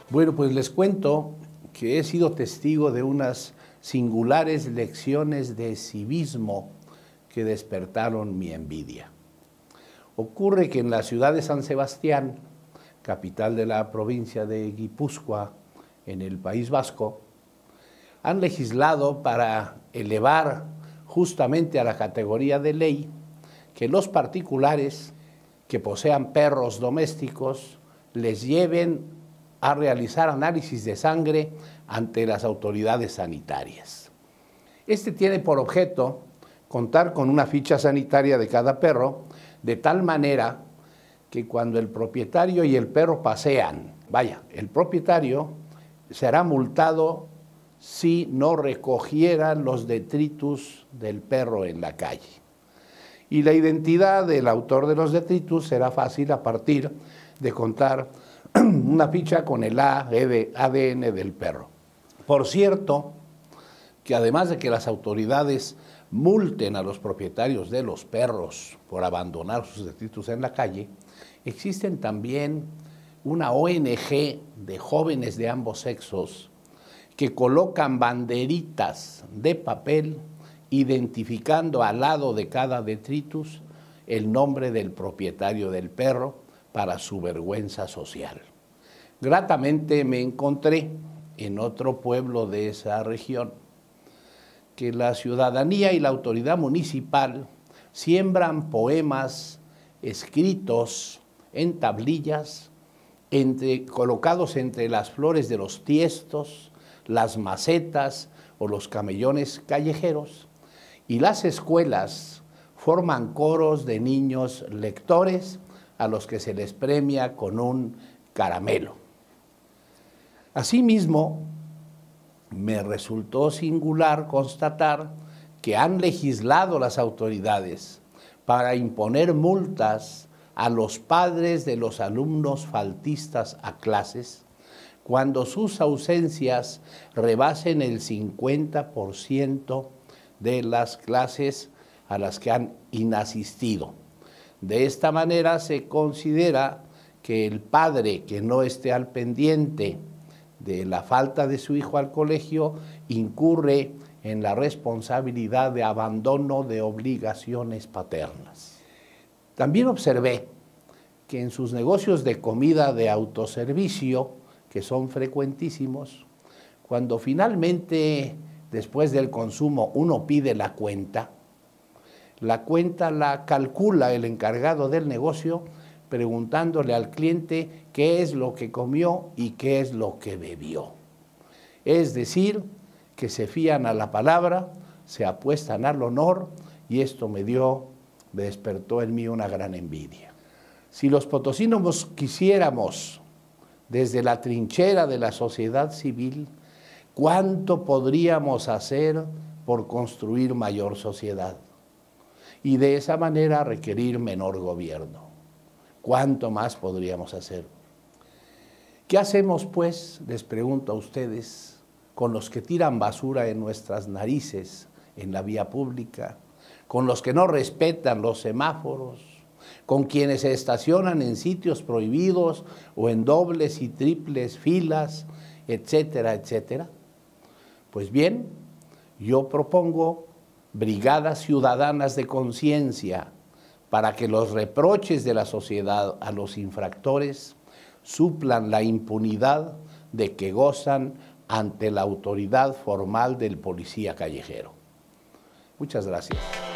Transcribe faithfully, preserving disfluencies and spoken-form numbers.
Bueno, pues les cuento que he sido testigo de unas singulares lecciones de civismo que despertaron mi envidia. Ocurre que en la ciudad de San Sebastián, capital de la provincia de Guipúzcoa, en el País Vasco, han legislado para elevar justamente a la categoría de ley que los particulares que posean perros domésticos les lleven a realizar análisis de sangre ante las autoridades sanitarias. Este tiene por objeto contar con una ficha sanitaria de cada perro, de tal manera que cuando el propietario y el perro pasean, vaya, el propietario será multado si no recogiera los detritus del perro en la calle. Y la identidad del autor de los detritus será fácil a partir de contar una ficha con el A D N del perro. Por cierto, que además de que las autoridades multen a los propietarios de los perros por abandonar sus detritus en la calle, existen también una O N G de jóvenes de ambos sexos que colocan banderitas de papel identificando al lado de cada detritus el nombre del propietario del perro para su vergüenza social. Gratamente me encontré en otro pueblo de esa región que la ciudadanía y la autoridad municipal siembran poemas escritos en tablillas entre, colocados entre las flores de los tiestos, las macetas o los camellones callejeros, y las escuelas forman coros de niños lectores a los que se les premia con un caramelo. Asimismo, me resultó singular constatar que han legislado las autoridades para imponer multas a los padres de los alumnos faltistas a clases cuando sus ausencias rebasen el cincuenta por ciento de las clases a las que han inasistido. De esta manera se considera que el padre que no esté al pendiente de la falta de su hijo al colegio incurre en la responsabilidad de abandono de obligaciones paternas. También observé que en sus negocios de comida de autoservicio, que son frecuentísimos, cuando finalmente después del consumo uno pide la cuenta, la cuenta la calcula el encargado del negocio preguntándole al cliente qué es lo que comió y qué es lo que bebió. Es decir, que se fían a la palabra, se apuestan al honor, y esto me dio, me despertó en mí una gran envidia. Si los potosinos quisiéramos, desde la trinchera de la sociedad civil, ¿cuánto podríamos hacer por construir mayor sociedad? Y de esa manera requerir menor gobierno. ¿Cuánto más podríamos hacer? ¿Qué hacemos, pues, les pregunto a ustedes, con los que tiran basura en nuestras narices en la vía pública, con los que no respetan los semáforos, con quienes se estacionan en sitios prohibidos o en dobles y triples filas, etcétera, etcétera? Pues bien, yo propongo brigadas ciudadanas de conciencia para que los reproches de la sociedad a los infractores suplan la impunidad de que gozan ante la autoridad formal del policía callejero. Muchas gracias.